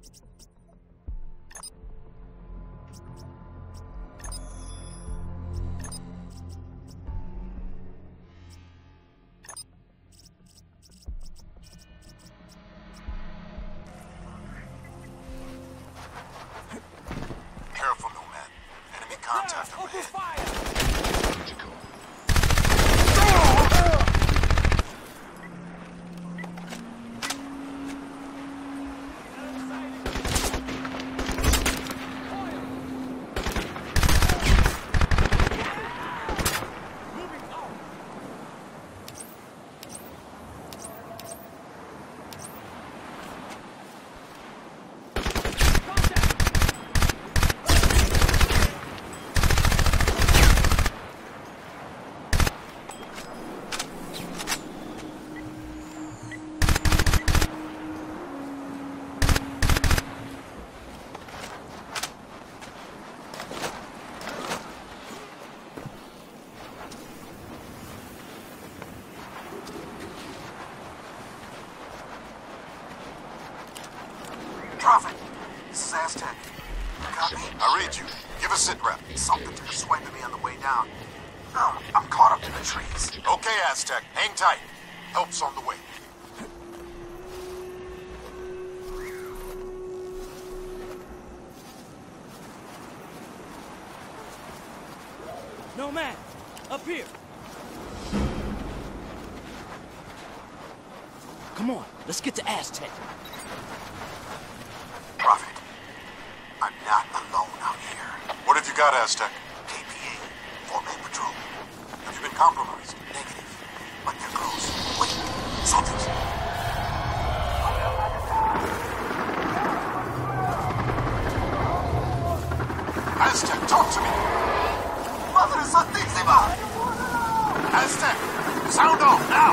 Careful, Nomad. Enemy contact overhead. Prophet, this is Aztec. Copy? I read you. Give a sit rep. Something took a swipe at me on the way down. I'm caught up in the trees. Okay, Aztec. Hang tight. Help's on the way. Nomad, up here. Come on, let's get to Aztec. Prophet, I'm not alone out here. What have you got, Aztec? KPA, 4-man patrol. Have you been compromised? Negative. But they're close. Wait, something's... Aztec, talk to me! Madre Santísima! Aztec, sound off now!